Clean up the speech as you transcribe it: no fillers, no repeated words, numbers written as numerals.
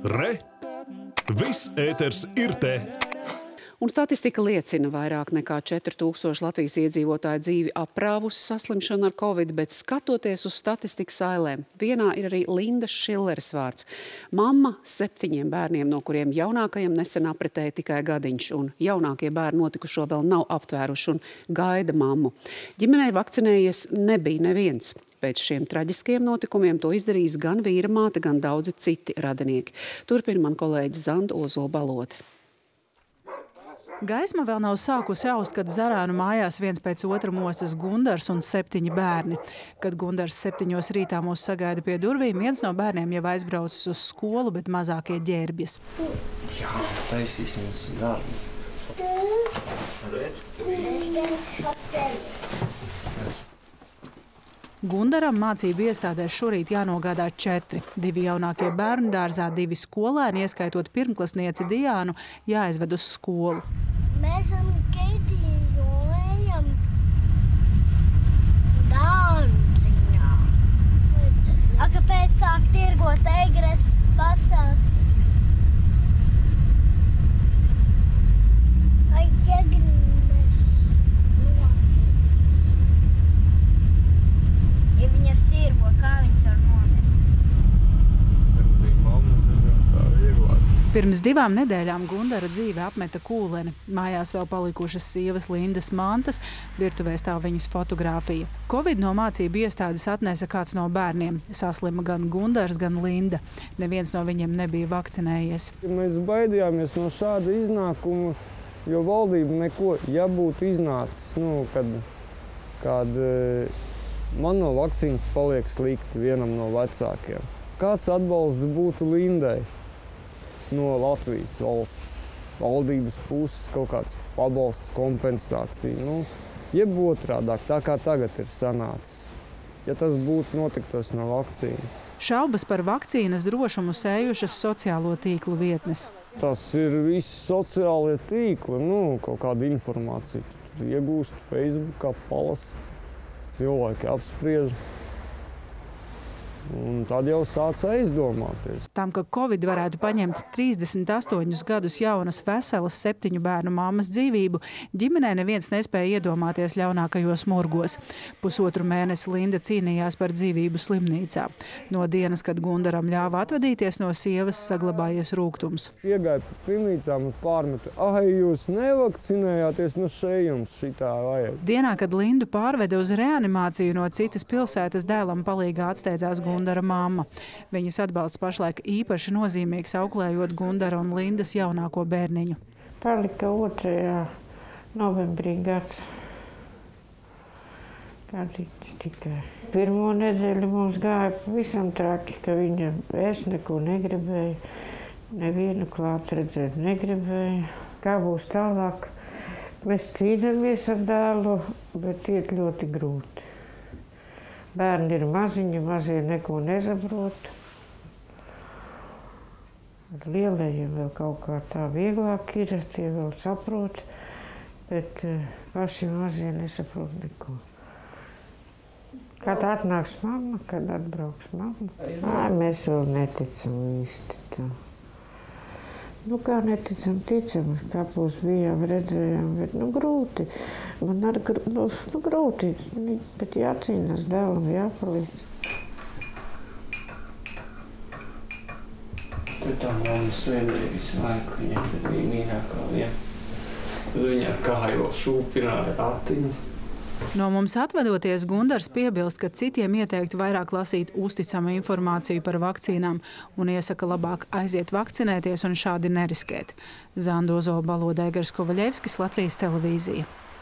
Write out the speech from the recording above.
Re! Viss ēters ir te! Un statistika liecina, vairāk nekā 4000 Latvijas iedzīvotāju dzīvi aprāvusi saslimšana ar covid, bet skatoties uz statistikas ailēm, vienā ir arī Lindas Šilleres vārds. Mamma 7 bērniem, no kuriem jaunākajam nesen apritēja tikai gadiņš, un jaunākie bērni notikušo vēl nav aptvēruši un gaida mammu. Ģimenei vakcinējies nebija neviens. Pēc šiem traģiskiem notikumiem to izdarījis gan vīra māte, gan daudzi citi radinieki. Turpina man kolēģi Zanda Ozola-Balode. Gaisma vēl nav sākusi aust, kad Zarānu mājās viens pēc otra mostas Gundars un 7 bērni. Kad Gundars 7 rītā mūs sagaida pie durvīm, viens no bērniem jau aizbraucis uz skolu, bet mazākie ģērbjas. Jā, taisīsim uz darbu. Gundaram mācību iestādēs šorīt jānogādā 4. 2 jaunākie bērnu dārzā, 2 skolēni, ieskaitot pirmklasnieci Diānu, jāaizved uz skolu. Mēs esam Keitiju ejam dārziņā. Kāpēc sāk tirgot egres pasās? Ai, ķegnes notiks. Ja viņas sirgo, kā viņas var nomirt? Pirms 2 nedēļām Gundara dzīve apmeta kūleni. Mājās vēl palikušas sievas Lindas mantas, virtuvē stāv viņas fotogrāfija. Covid no mācību iestādes atnesa kāds no bērniem. Saslima gan Gundars, gan Linda. Neviens no viņiem nebija vakcinējies. Mēs baidījāmies no šāda iznākuma, jo valdība neko, ja būtu iznācis, kad man no vakcīnas paliek slikti vienam no vecākiem. Kāds atbalsts būtu Lindai no Latvijas valsts, valdības puses, kaut kāds pabalsts, kompensācija, jeb otrādāk, tā kā tagad ir sanācis, ja tas būtu notiktos no vakcīna. Šaubas par vakcīnas drošumu sējušas sociālo tīklu vietnes. Tas ir visi sociālie tīkli, kaut kāda informācija. Tur iegūst Facebookā, palasa, cilvēki apspriež. Un tad jau sāca aizdomāties. Tam, ka Covid varētu paņemt 38 gadus jaunas veselas 7 bērnu mammas dzīvību, ģimenē neviens nespēja iedomāties ļaunākajos murgos. 1,5 mēnesi Linda cīnījās par dzīvību slimnīcā. No dienas, kad Gundaram ļāva atvadīties no sievas, saglabājies rūgtums. Iegāja pēc slimnīcām un pārmeta, jūs nevakcinējāties, šeit jums šitā vajag. Dienā, kad Lindu pārveda uz reanimāciju no citas pilsētas, dēlam palīgā atsteidzās Gundara mamma. Viņas atbalsts pašlaik īpaši nozīmīgs, auklējot Gundara un Lindas jaunāko bērniņu. Palika 2. novembrī gads. Gadīts tikai. Pirmo nedēļu mums gāja pavisam traki, ka viņa es neko negribēju, nevienu klāt redzēt negribēju. Kā būs tālāk? Mēs cīnāmies ar dēlu, bet iet ļoti grūti. Bērni ir maziņi, mazie neko nesaprot. Ar lielajiem vēl kaut kā tā vieglāk ir, tie vēl saprot, bet paši mazie nesaprot neko. Kad atnāks mamma, kad atbrauks mamma, mēs vēl neticam īsti tā. Kā neticam, ticam, kāpos bijām, redzējām, bet grūti. Man arī grūti, bet jācīnās, dēlam jāpalīdz. Bet tā mamma sēdēja visu laiku, viņa tad bija mīļākā vieta. Tad viņa ar kājos šūpināja atiņas. No mums atvadoties, Gundars piebilst, ka citiem ieteiktu vairāk lasīt uzticamu informāciju par vakcīnām un iesaka labāk aiziet vakcinēties un šādi neriskēt. Zanda Ozola-Balode, Egers Kovaļevskis, Latvijas televīzija.